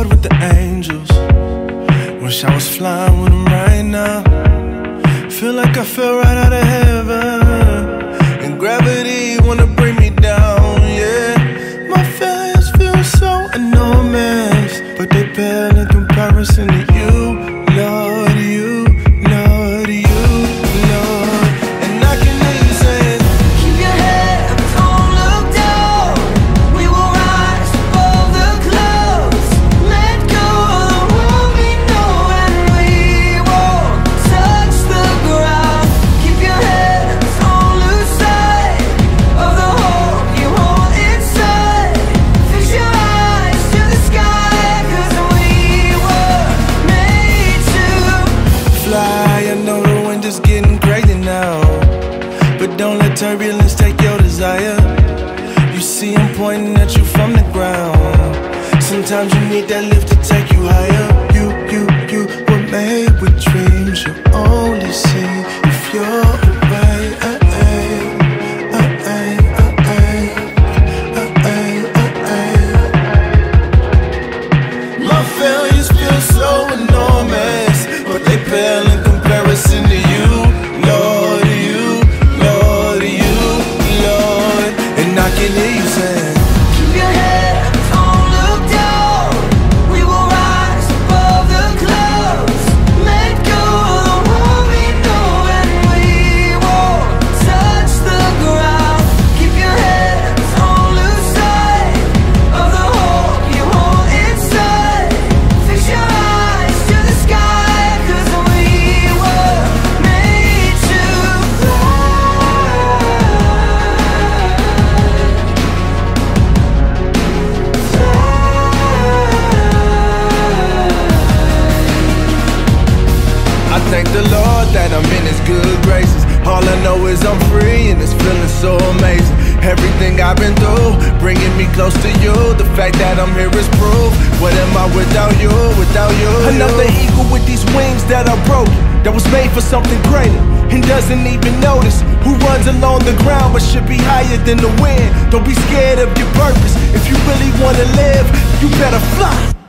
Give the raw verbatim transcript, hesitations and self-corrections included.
with the angels. Wish I was flying with them right now. Feel like I fell right out of heaven, and gravity wanna bring me down, yeah. My feelings feel so enormous, but they pale in comparison to you, Lord, you, Lord, you, Lord. And I can hear you saying, keep your head up, don't look down. We will rise above the clouds. Let go of the world we know, and we won't touch the ground. Keep your head up, don't lose sight of the hope you hold inside. Fix your eyes to the sky, 'cause we were made to fly. I know the wind is getting crazy now, but don't let turbulence take your desire. You see I'm pointing at you from the ground. Sometimes you need that lift to take you higher. You, you, you were made with dreams you only see if you're away. Uh, uh, uh, uh, uh, uh, uh, uh, uh. My failures feel so enormous, but they pale in comparison to you, Lord, you, Lord, you, Lord. And I can hear you saying, keep your head up, don't look down. We will rise above the clouds. Let go of the world we know, and we won't touch the ground. Keep your head up, don't lose sight of the hope you hold inside. Fix your eyes to the sky, 'cause we were made to I thank the Lord that I'm in His good graces. All I know is I'm free and it's feeling so amazing. Everything I've been through, bringing me close to you. The fact that I'm here is proof. What am I without you, without you? Another eagle with these wings that are broken, that was made for something greater, and doesn't even notice who runs along the ground, but should be higher than the wind. Don't be scared of your purpose. If you really wanna live, you better fly.